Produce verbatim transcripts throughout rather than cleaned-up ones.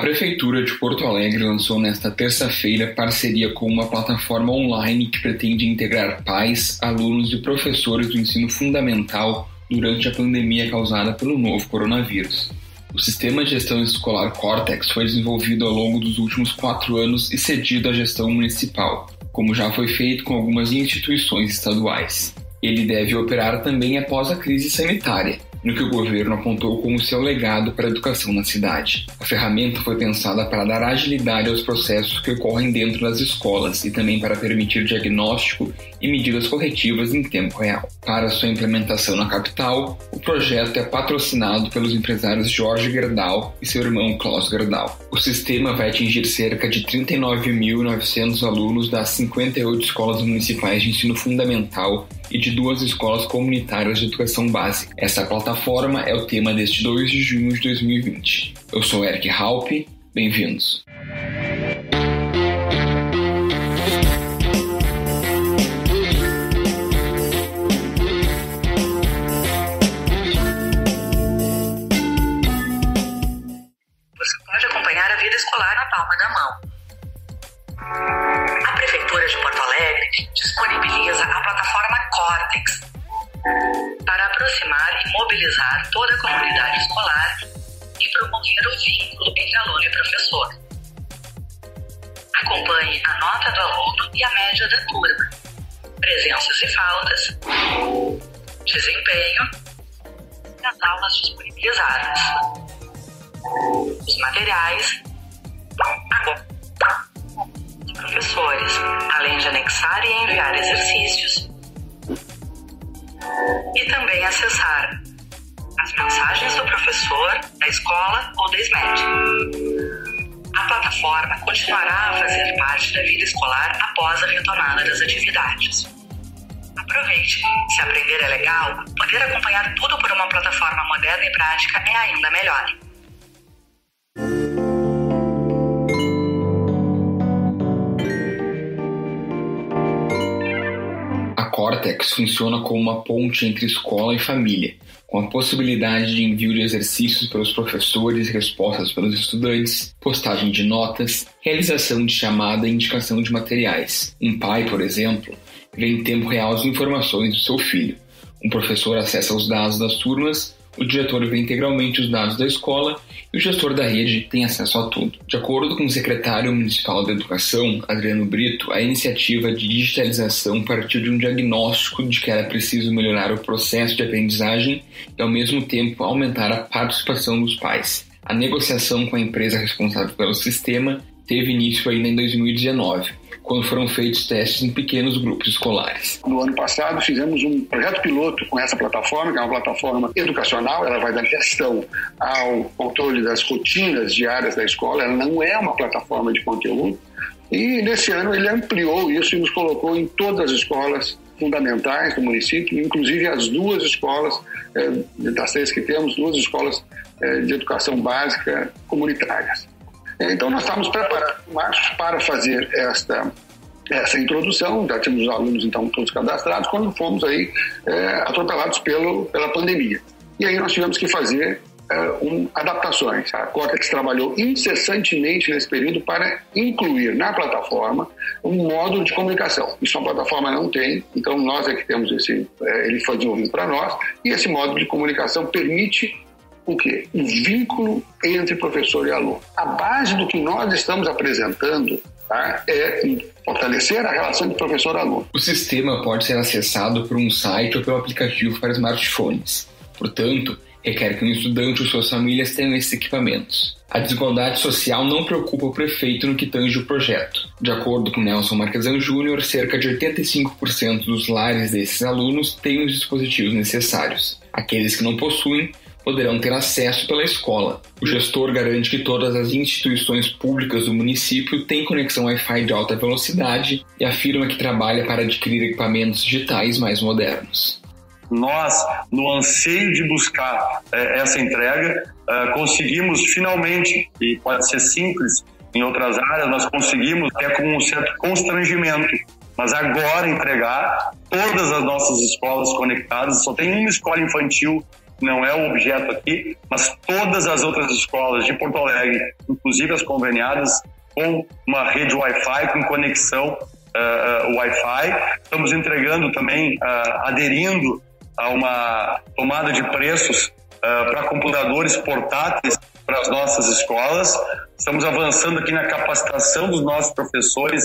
Prefeitura de Porto Alegre lançou nesta terça-feira parceria com uma plataforma online que pretende integrar pais, alunos e professores do ensino fundamental durante a pandemia causada pelo novo coronavírus. O sistema de gestão escolar Cortex foi desenvolvido ao longo dos últimos quatro anos e cedido à gestão municipal, como já foi feito com algumas instituições estaduais. Ele deve operar também após a crise sanitária, no que o governo apontou como seu legado para a educação na cidade. A ferramenta foi pensada para dar agilidade aos processos que ocorrem dentro das escolas e também para permitir diagnóstico e medidas corretivas em tempo real. Para sua implementação na capital, o projeto é patrocinado pelos empresários Jorge Gerdau e seu irmão Klaus Gerdau. O sistema vai atingir cerca de trinta e nove mil e novecentos alunos das cinquenta e oito escolas municipais de ensino fundamental e de duas escolas comunitárias de educação básica. Essa plataforma é o tema deste dois de junho de dois mil e vinte. Eu sou Eric Halpe, bem-vindos. Você pode acompanhar a vida escolar na palma da mão. A Prefeitura de Porto Alegre disponibiliza a plataforma Cortex para aproximar e mobilizar toda a comunidade escolar e promover o vínculo entre aluno e professor. Acompanhe a nota do aluno e a média da turma, presenças e faltas, desempenho e as aulas disponibilizadas, os materiais, os professores, além de anexar e enviar exercícios, e também acessar as mensagens do professor, da escola ou da S M E D. A plataforma continuará a fazer parte da vida escolar após a retomada das atividades. Aproveite! Se aprender é legal, poder acompanhar tudo por uma plataforma moderna e prática é ainda melhor. A Cortex funciona como uma ponte entre escola e família, com a possibilidade de envio de exercícios pelos professores e respostas pelos estudantes, postagem de notas, realização de chamada e indicação de materiais. Um pai, por exemplo, vê em tempo real as informações do seu filho. Um professor acessa os dados das turmas, o diretor vê integralmente os dados da escola e o gestor da rede tem acesso a tudo. De acordo com o secretário municipal da Educação, Adriano Brito, a iniciativa de digitalização partiu de um diagnóstico de que era preciso melhorar o processo de aprendizagem e, ao mesmo tempo, aumentar a participação dos pais. A negociação com a empresa responsável pelo sistema teve início ainda em dois mil e dezenove, quando foram feitos testes em pequenos grupos escolares. No ano passado, fizemos um projeto piloto com essa plataforma, que é uma plataforma educacional. Ela vai dar gestão ao controle das rotinas diárias da escola. Ela não é uma plataforma de conteúdo. E, nesse ano, ele ampliou isso e nos colocou em todas as escolas fundamentais do município, inclusive as duas escolas, eh, das três que temos, duas escolas eh, de educação básica comunitárias. Então, nós estamos preparados para fazer esta, essa introdução. Já tínhamos os alunos, então, todos cadastrados, quando fomos aí é, atropelados pelo, pela pandemia. E aí nós tivemos que fazer é, um, adaptações. A Cortex trabalhou incessantemente nesse período para incluir na plataforma um módulo de comunicação. Isso a plataforma não tem, então nós é que temos esse... É, ele foi desenvolvido para nós, e esse módulo de comunicação permite o quê? O vínculo entre professor e aluno. A base do que nós estamos apresentando, tá, é fortalecer a relação de professor-aluno. O sistema pode ser acessado por um site ou pelo aplicativo para smartphones. Portanto, requer que um estudante ou suas famílias tenham esses equipamentos. A desigualdade social não preocupa o prefeito no que tange o projeto. De acordo com Nelson Marquesan Júnior, cerca de oitenta e cinco por cento dos lares desses alunos têm os dispositivos necessários. Aqueles que não possuem poderão ter acesso pela escola. O gestor garante que todas as instituições públicas do município têm conexão Wi-Fi de alta velocidade e afirma que trabalha para adquirir equipamentos digitais mais modernos. Nós, no anseio de buscar é, essa entrega, é, conseguimos finalmente, e pode ser simples, em outras áreas, nós conseguimos até com um certo constrangimento, mas agora entregar todas as nossas escolas conectadas. Só tem uma escola infantil não é o objeto aqui, mas todas as outras escolas de Porto Alegre, inclusive as conveniadas, com uma rede Wi-Fi, com conexão uh, Wi-Fi. Estamos entregando também, uh, aderindo a uma tomada de preços uh, para computadores portáteis para as nossas escolas. Estamos avançando aqui na capacitação dos nossos professores,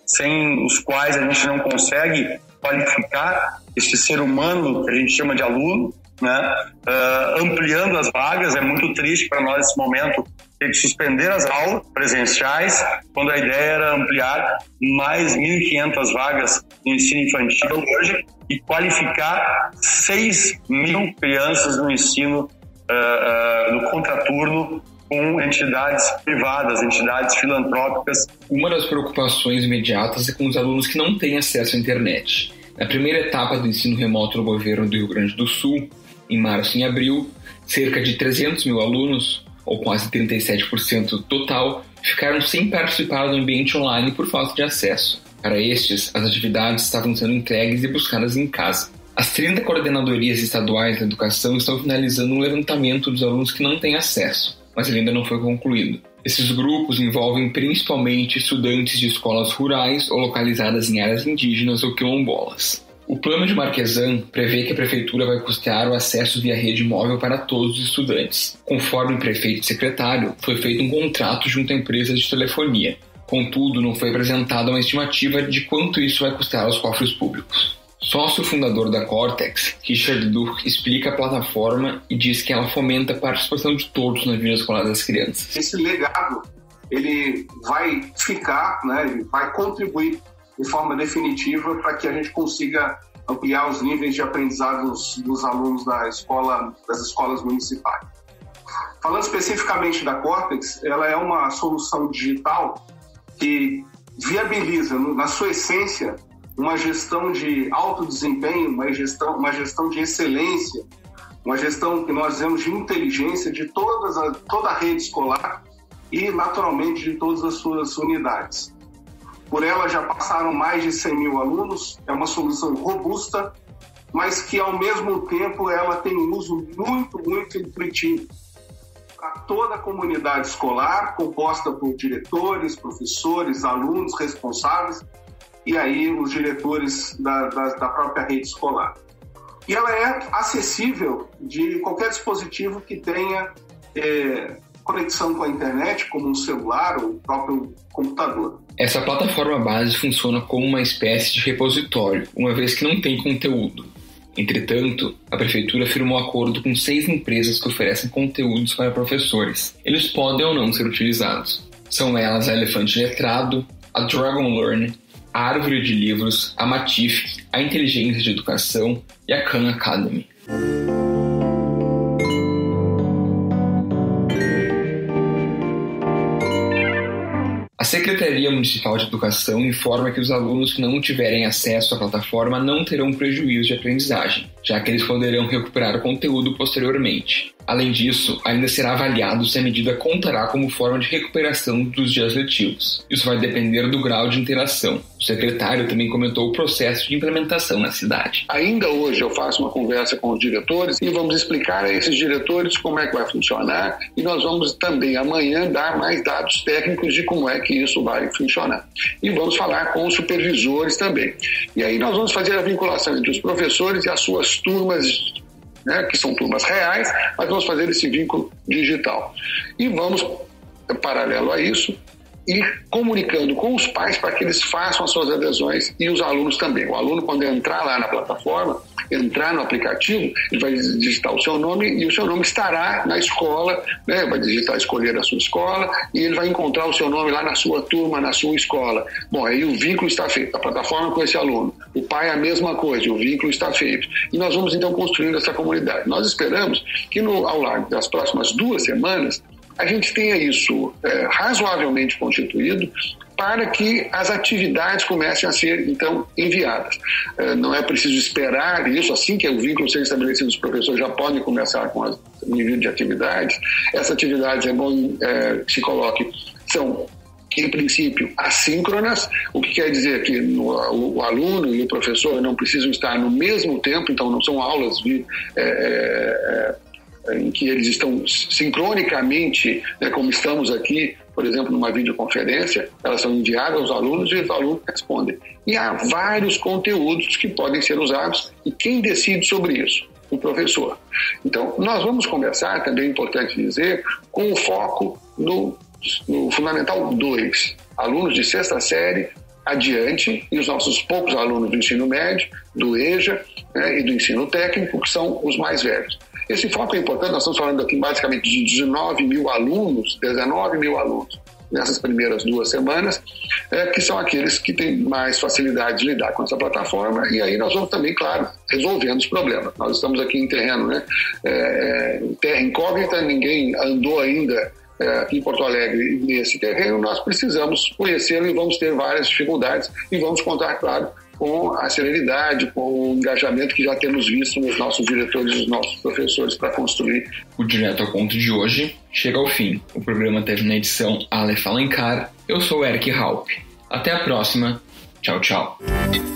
sem os quais a gente não consegue qualificar este ser humano que a gente chama de aluno, né? Uh, ampliando as vagas. É muito triste para nós nesse momento ter que suspender as aulas presenciais, quando a ideia era ampliar mais mil e quinhentas vagas no ensino infantil hoje e qualificar seis mil crianças no ensino uh, uh, no contraturno com entidades privadas, entidades filantrópicas. Uma das preocupações imediatas é com os alunos que não têm acesso à internet. Na primeira etapa do ensino remoto no governo do Rio Grande do Sul, em março e abril, cerca de trezentos mil alunos, ou quase trinta e sete por cento total, ficaram sem participar do ambiente online por falta de acesso. Para estes, as atividades estavam sendo entregues e buscadas em casa. As trinta coordenadorias estaduais da educação estão finalizando um levantamento dos alunos que não têm acesso, mas ele ainda não foi concluído. Esses grupos envolvem principalmente estudantes de escolas rurais ou localizadas em áreas indígenas ou quilombolas. O plano de Marquesan prevê que a prefeitura vai custear o acesso via rede móvel para todos os estudantes. Conforme o prefeito e secretário, foi feito um contrato junto a empresas de telefonia. Contudo, não foi apresentada uma estimativa de quanto isso vai custar aos cofres públicos. Sócio fundador da Cortex, Richard Duch, explica a plataforma e diz que ela fomenta a participação de todos na vida escolar das crianças. Esse legado ele vai ficar, né, ele vai contribuir de forma definitiva para que a gente consiga ampliar os níveis de aprendizado dos, dos alunos da escola, das escolas municipais. Falando especificamente da Cortex, ela é uma solução digital que viabiliza, na sua essência, uma gestão de alto desempenho, uma gestão, uma gestão de excelência, uma gestão que nós dizemos de inteligência de todas a, toda a rede escolar e, naturalmente, de todas as suas unidades. Por ela já passaram mais de cem mil alunos, é uma solução robusta, mas que ao mesmo tempo ela tem um uso muito, muito intuitivo para toda a comunidade escolar, composta por diretores, professores, alunos, responsáveis e aí os diretores da, da, da própria rede escolar. E ela é acessível de qualquer dispositivo que tenha é, conexão com a internet, como um celular ou o próprio computador. Essa plataforma base funciona como uma espécie de repositório, uma vez que não tem conteúdo. Entretanto, a prefeitura firmou acordo com seis empresas que oferecem conteúdos para professores. Eles podem ou não ser utilizados. São elas a Elefante Letrado, a Dragon Learn, a Árvore de Livros, a Matific, a Inteligência de Educação e a Khan Academy. A Secretaria Municipal de Educação informa que os alunos que não tiverem acesso à plataforma não terão prejuízo de aprendizagem, já que eles poderão recuperar o conteúdo posteriormente. Além disso, ainda será avaliado se a medida contará como forma de recuperação dos dias letivos. Isso vai depender do grau de interação. O secretário também comentou o processo de implementação na cidade. Ainda hoje eu faço uma conversa com os diretores e vamos explicar a esses diretores como é que vai funcionar e nós vamos também amanhã dar mais dados técnicos de como é que isso vai funcionar. E vamos falar com os supervisores também. E aí nós vamos fazer a vinculação entre os professores e as suas turmas, né, que são turmas reais, mas vamos fazer esse vínculo digital. E vamos, paralelo a isso, ir comunicando com os pais para que eles façam as suas adesões e os alunos também. O aluno, quando entrar lá na plataforma, entrar no aplicativo, ele vai digitar o seu nome e o seu nome estará na escola, né? Vai digitar, escolher a sua escola e ele vai encontrar o seu nome lá na sua turma, na sua escola. Bom, aí o vínculo está feito, a plataforma com esse aluno. O pai é a mesma coisa, o vínculo está feito. E nós vamos então construindo essa comunidade. Nós esperamos que no, ao longo das próximas duas semanas a gente tenha isso é, razoavelmente constituído para que as atividades comecem a ser, então, enviadas. É, não é preciso esperar isso, assim que o vínculo seja estabelecido, os professores já podem começar com o envio de atividades. Essas atividades, é bom é, que se coloque, são, em princípio, assíncronas, o que quer dizer que no, o, o aluno e o professor não precisam estar no mesmo tempo, então não são aulas vi, é, é, em que eles estão sincronicamente, né, como estamos aqui, por exemplo, numa videoconferência, elas são enviadas aos alunos e os alunos respondem. E há vários conteúdos que podem ser usados, e quem decide sobre isso? O professor. Então, nós vamos conversar, também é importante dizer, com o foco no, no Fundamental dois, alunos de sexta série adiante, e os nossos poucos alunos do ensino médio, do EJA, né, e do ensino técnico, que são os mais velhos. Esse foco é importante, nós estamos falando aqui basicamente de dezenove mil alunos, dezenove mil alunos nessas primeiras duas semanas, é, que são aqueles que têm mais facilidade de lidar com essa plataforma, e aí nós vamos também, claro, resolvendo os problemas. Nós estamos aqui em terreno, né, é, terra incógnita, ninguém andou ainda é, aqui em Porto Alegre nesse terreno, nós precisamos conhecê-lo e vamos ter várias dificuldades e vamos contar, claro, com a celeridade, com o engajamento que já temos visto nos nossos diretores e nos nossos professores para construir. O Direto ao Ponto de hoje chega ao fim. O programa teve na edição Aleph Alencar. Eu sou Eric Halpe. Até a próxima. Tchau, tchau.